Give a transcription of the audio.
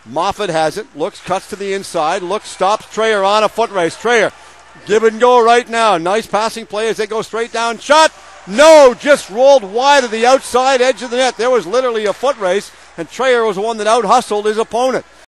Moffat has it. Looks, cuts to the inside. Looks, stops Traher on a foot race. Traher, give and go right now. Nice passing play as they go straight down. Shot. No, just rolled wide of the outside edge of the net. There was literally a foot race, and Traher was the one that out-hustled his opponent.